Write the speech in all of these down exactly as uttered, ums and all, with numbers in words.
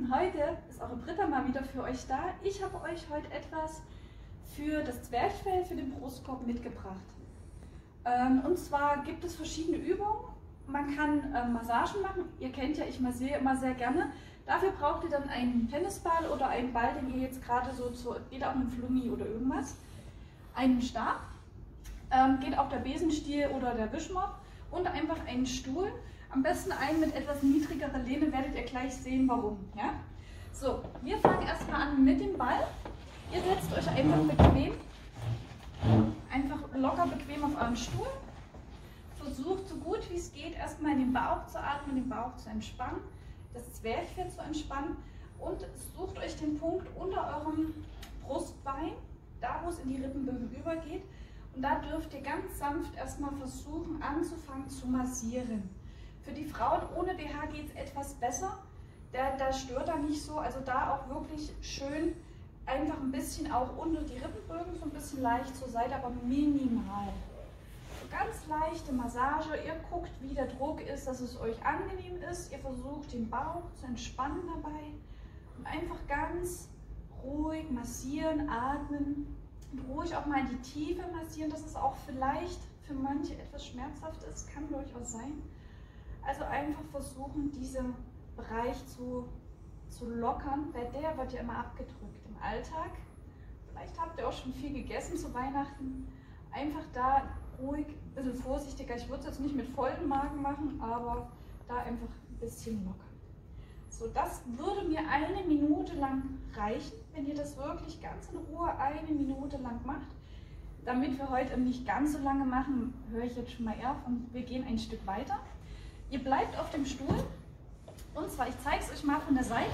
und heute ist eure Britta mal wieder für euch da. Ich habe euch heute etwas für das Zwerchfell, für den Brustkorb mitgebracht. Ähm, und zwar gibt es verschiedene Übungen. Man kann äh, Massagen machen. Ihr kennt ja, ich massiere immer sehr gerne. Dafür braucht ihr dann einen Tennisball oder einen Ball, den ihr jetzt gerade so zu, geht auch mit Flummi oder irgendwas. Einen Stab, ähm, geht auch der Besenstiel oder der Wischmopp und einfach einen Stuhl. Am besten einen mit etwas niedrigerer Lehne, werdet ihr gleich sehen, warum. Ja? So, wir fangen erstmal an mit dem Ball. Ihr setzt euch einfach bequem, einfach locker bequem auf euren Stuhl. Versucht so gut wie es geht, erstmal in den Bauch zu atmen, den Bauch zu entspannen, das Zwerchfell zu entspannen und sucht euch den Punkt unter eurem Brustbein, da wo es in die Rippenbögen übergeht. Und da dürft ihr ganz sanft erstmal versuchen anzufangen zu massieren. Für die Frauen ohne B H geht es etwas besser, da, da stört er nicht so, also da auch wirklich schön einfach ein bisschen auch unter die Rippenbögen, so ein bisschen leicht zur Seite, aber minimal. So ganz leichte Massage, ihr guckt, wie der Druck ist, dass es euch angenehm ist, ihr versucht den Bauch zu entspannen dabei und einfach ganz ruhig massieren, atmen und ruhig auch mal in die Tiefe massieren, dass es auch vielleicht für manche etwas schmerzhaft ist, kann durchaus sein. Also einfach versuchen, diesen Bereich zu, zu lockern, weil der wird ja immer abgedrückt im Alltag. Vielleicht habt ihr auch schon viel gegessen zu Weihnachten. Einfach da ruhig, ein bisschen vorsichtiger. Ich würde es jetzt nicht mit vollem Magen machen, aber da einfach ein bisschen locker. So, das würde mir eine Minute lang reichen, wenn ihr das wirklich ganz in Ruhe eine Minute lang macht. Damit wir heute nicht ganz so lange machen, höre ich jetzt schon mal auf und wir gehen ein Stück weiter. Ihr bleibt auf dem Stuhl und zwar, ich zeige es euch mal von der Seite.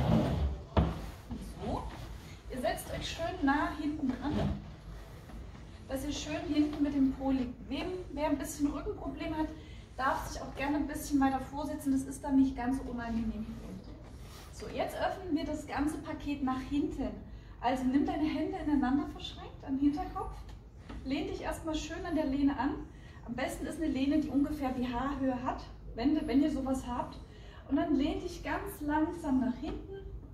So. Ihr setzt euch schön nah hinten dran, dass ihr schön hinten mit dem Po liegt. Wem, wer ein bisschen Rückenproblem hat, darf sich auch gerne ein bisschen weiter vorsitzen, das ist dann nicht ganz so unangenehm. So, jetzt öffnen wir das ganze Paket nach hinten. Also nimm deine Hände ineinander verschränkt am Hinterkopf, lehn dich erstmal schön an der Lehne an. Am besten ist eine Lehne, die ungefähr B H-Höhe hat, wenn, wenn ihr sowas habt. Und dann lehn dich ganz langsam nach hinten,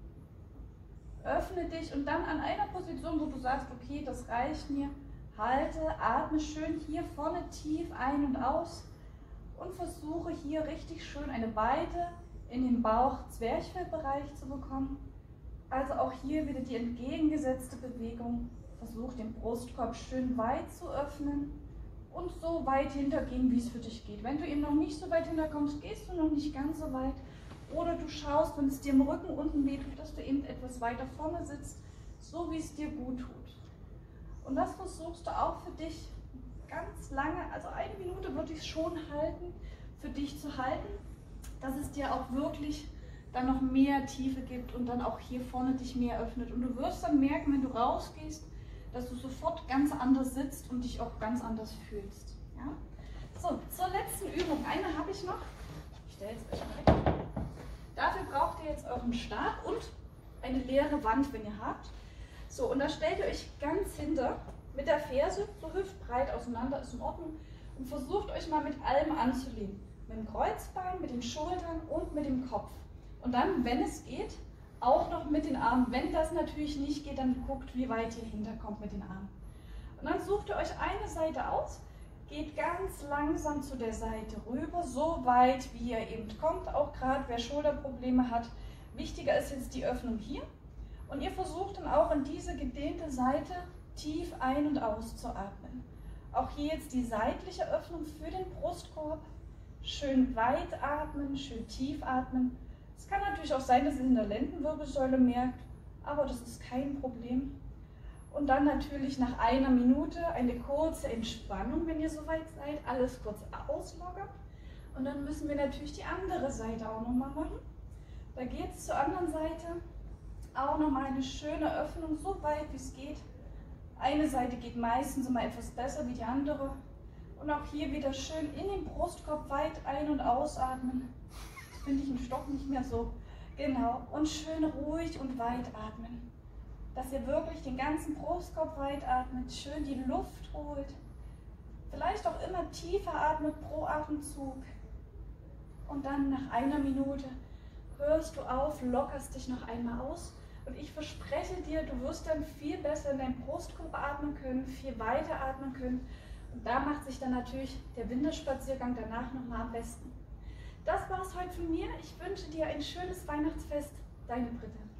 öffne dich und dann an einer Position, wo du sagst, okay, das reicht mir, halte, atme schön hier vorne tief ein und aus und versuche hier richtig schön eine Weite in den Bauch-Zwerchfellbereich zu bekommen. Also auch hier wieder die entgegengesetzte Bewegung. Versuch den Brustkorb schön weit zu öffnen und so weit hintergehen, wie es für dich geht. Wenn du eben noch nicht so weit hinterkommst, gehst du noch nicht ganz so weit. Oder du schaust, wenn es dir im Rücken unten wehtut, dass du eben etwas weiter vorne sitzt, so wie es dir gut tut. Und das versuchst du auch für dich ganz lange, also eine Minute würde ich schon halten, für dich zu halten, dass es dir auch wirklich dann noch mehr Tiefe gibt und dann auch hier vorne dich mehr öffnet. Und du wirst dann merken, wenn du rausgehst, dass du sofort ganz anders sitzt und dich auch ganz anders fühlst. Ja? So, zur letzten Übung. Eine habe ich noch. Ich stelle es euch mal weg. Dafür braucht ihr jetzt euren Stab und eine leere Wand, wenn ihr habt. So, und da stellt ihr euch ganz hinter mit der Ferse so hüftbreit auseinander, ist in Ordnung. Und versucht euch mal mit allem anzulehnen. Mit dem Kreuzbein, mit den Schultern und mit dem Kopf. Und dann, wenn es geht, auch noch mit den Armen. Wenn das natürlich nicht geht, dann guckt, wie weit ihr hinterkommt mit den Armen. Und dann sucht ihr euch eine Seite aus, geht ganz langsam zu der Seite rüber, so weit wie ihr eben kommt, auch gerade wer Schulterprobleme hat. Wichtiger ist jetzt die Öffnung hier. Und ihr versucht dann auch in diese gedehnte Seite tief ein- und auszuatmen. Auch hier jetzt die seitliche Öffnung für den Brustkorb. Schön weit atmen, schön tief atmen. Es kann natürlich auch sein, dass ihr es in der Lendenwirbelsäule merkt, aber das ist kein Problem. Und dann natürlich nach einer Minute eine kurze Entspannung, wenn ihr soweit seid. Alles kurz auslockern. Und dann müssen wir natürlich die andere Seite auch nochmal machen. Da geht es zur anderen Seite. Auch nochmal eine schöne Öffnung, so weit wie es geht. Eine Seite geht meistens immer etwas besser wie die andere. Und auch hier wieder schön in den Brustkorb weit ein- und ausatmen. Jetzt finde ich den Stock nicht mehr so. Genau. Und schön ruhig und weit atmen. Dass ihr wirklich den ganzen Brustkorb weit atmet, schön die Luft holt. Vielleicht auch immer tiefer atmet pro Atemzug. Und dann nach einer Minute hörst du auf, lockerst dich noch einmal aus und ich verspreche dir, du wirst dann viel besser in deinem Brustkorb atmen können, viel weiter atmen können und da macht sich dann natürlich der Winterspaziergang danach nochmal am besten. Das war es heute von mir. Ich wünsche dir ein schönes Weihnachtsfest. Deine Britta.